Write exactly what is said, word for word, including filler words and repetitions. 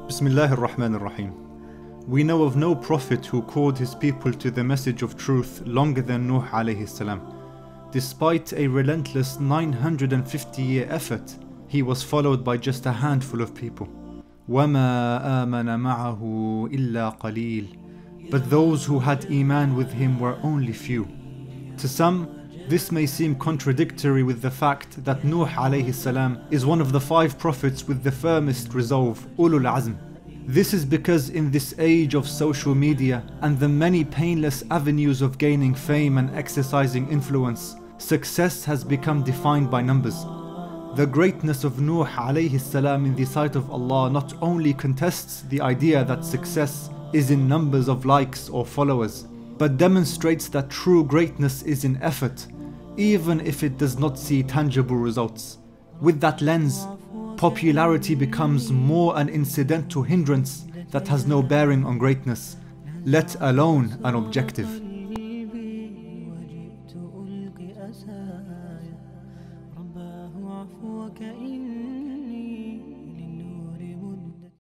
Bismillah ar-Rahman ar-Rahim. We know of no prophet who called his people to the message of truth longer than Nuh alayhi salam. Despite a relentless nine hundred fifty year effort, he was followed by just a handful of people. وَمَا آمَنَ مَعَهُ إِلَّا قَلِيلٌ. But those who had Iman with him were only few. To some, this may seem contradictory with the fact that Nuh alayhi salam is one of the five prophets with the firmest resolve, Ulul Azm. This is because in this age of social media and the many painless avenues of gaining fame and exercising influence, success has become defined by numbers. The greatness of Nuh alayhi salam in the sight of Allah not only contests the idea that success is in numbers of likes or followers, but demonstrates that true greatness is in effort, even if it does not see tangible results. With that lens, popularity becomes more an incidental hindrance that has no bearing on greatness, let alone an objective. رباه عفوك إن